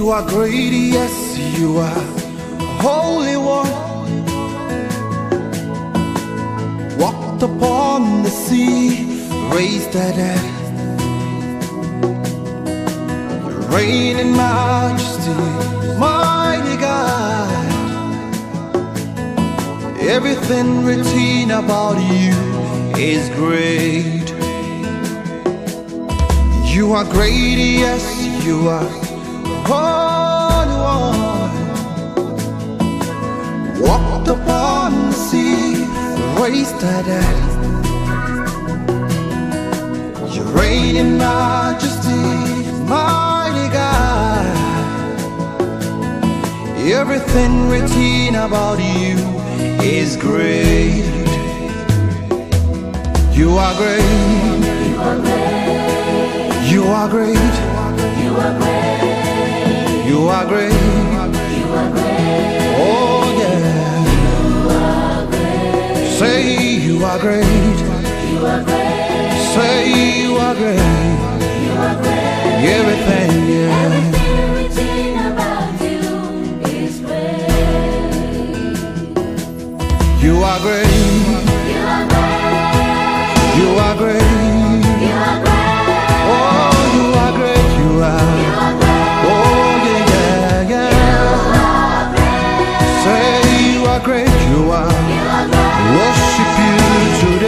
You are great, yes, you are Holy One. Walked upon the sea, raised the dead. You reign in majesty, mighty God. Everything written about you is great. You are great, yes, you are Holy One. Walked upon the sea, raised the dead. You reign in majesty, mighty God. Everything written about you is great. You are great. You are great. You are great. You are great. You are great. You are great. Oh yeah. You are great. Say you are great. You are great. Say you are great. You are great. Everything, yeah. Everything written about you is great. You are great. You are great. You are great. You are great. Oh, you are great. You are. You are great. Oh yeah, yeah, You yeah. are great. Say you are great. You are. You are great. Worship you today.